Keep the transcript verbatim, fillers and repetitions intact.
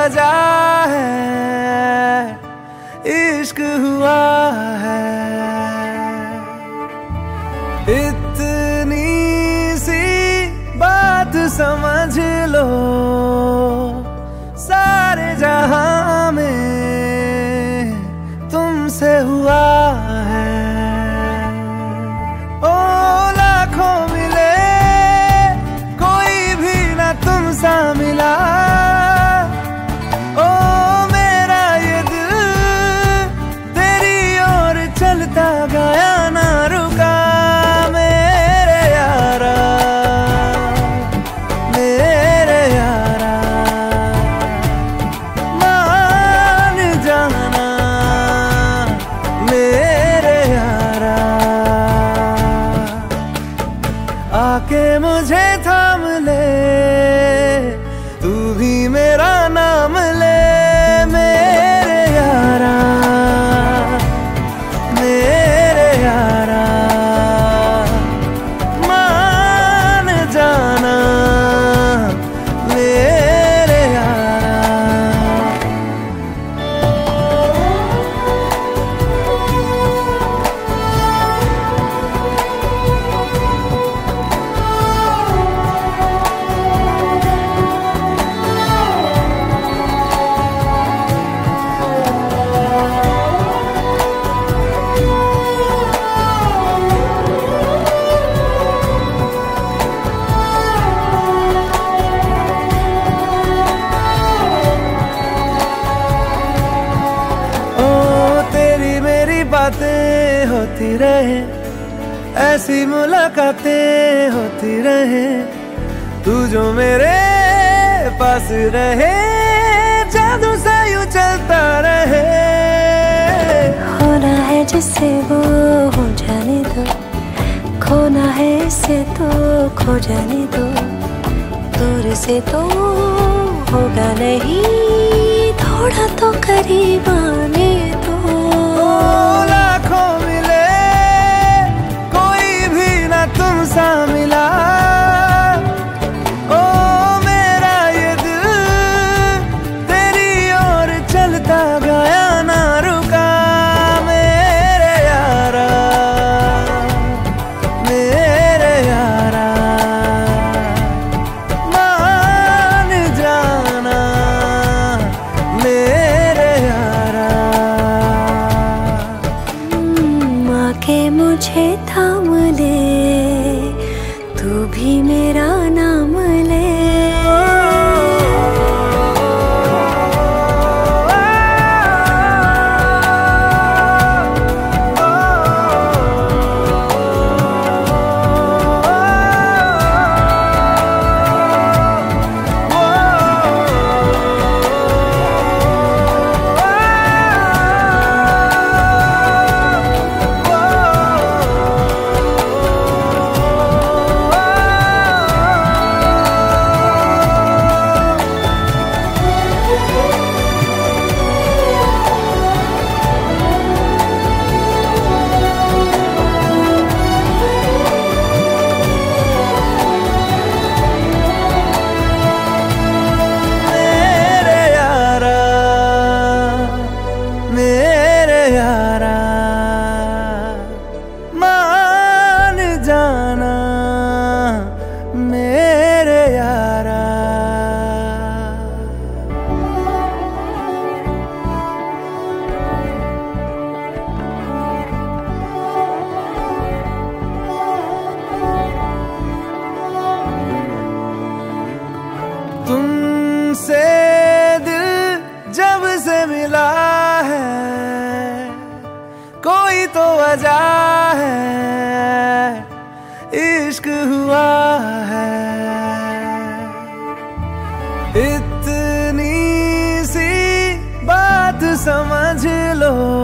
वजह है, इश्क हुआ है। इतनी सी बात समझ लो, सारे जहां में तुमसे हुआ है। ओ लाखों मिले, कोई भी ना तुमसा मिला। ओ मेरा ये दिल तेरी ओर चलता गया, ना रुका। मेरे यारा, मेरे यारा, मान जाना मेरे यारा। आके मुझे थाम ले, तू भी मेरा नाम ले। मेरे यारा, मेरे यारा, मान जाना मेरे यारा। बातें होती रहे, ऐसी मुलाकातें होती रहे, तू जो मेरे पास रहे, जादू सा यूं चलता रहे। होना है जिससे वो हो जाने दो, खोना है इससे तो खो जाने दो। दूर से तो होगा नहीं, थोड़ा तो करीब आने दो। लाखों मिले, कोई भी ना तुमसा मिला। ओ मेरा ये दिल तेरी ओर चलता गया, ना रुका। मेरे यारा, मेरे यारा, मान जाना मेरे यारा। के मुझे थाम ले, तू भी मेरा नाम ले। जाना मेरे यारा। तुमसे दिल जब से मिला है, कोई तो वजह है, इश्क हुआ है। इतनी सी बात समझ लो,